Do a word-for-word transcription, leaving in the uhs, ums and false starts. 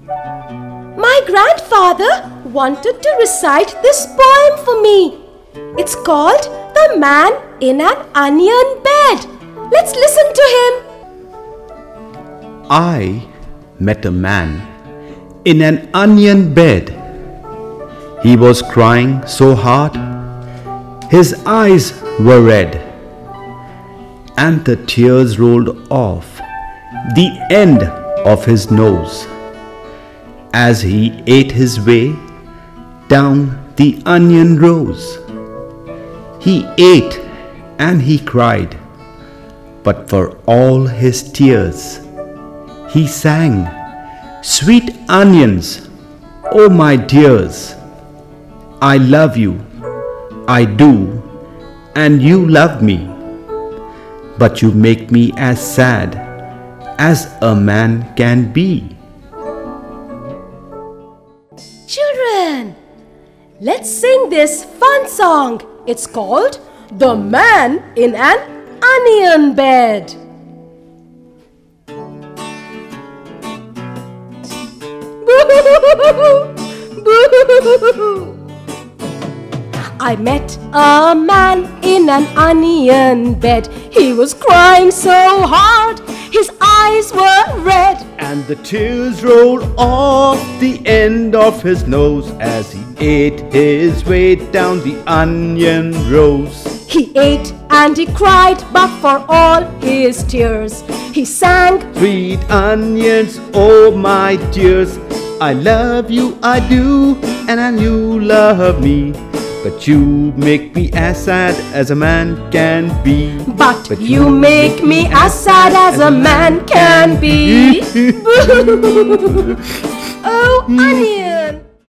My grandfather wanted to recite this poem for me. It's called The Man in an Onion Bed. Let's listen to him. I met a man in an onion bed. He was crying so hard, his eyes were red, and the tears rolled off the end of his nose as he ate his way down the onion rows. He ate and he cried, but for all his tears, he sang, "Sweet onions, oh my dears, I love you, I do, and you love me, but you make me as sad as a man can be." Children, let's sing this fun song. It's called The Man in an Onion Bed. I met a man in an onion bed. He was crying so hard, his eyes were red, and the tears rolled off the end of his nose as he ate his way down the onion rows. He ate and he cried, but for all his tears, he sang, "Sweet onions, oh my dears, I love you, I do, and I you love me, but you make me as sad as a man can be. But, but you make me as sad as a man can be." Oh, onion.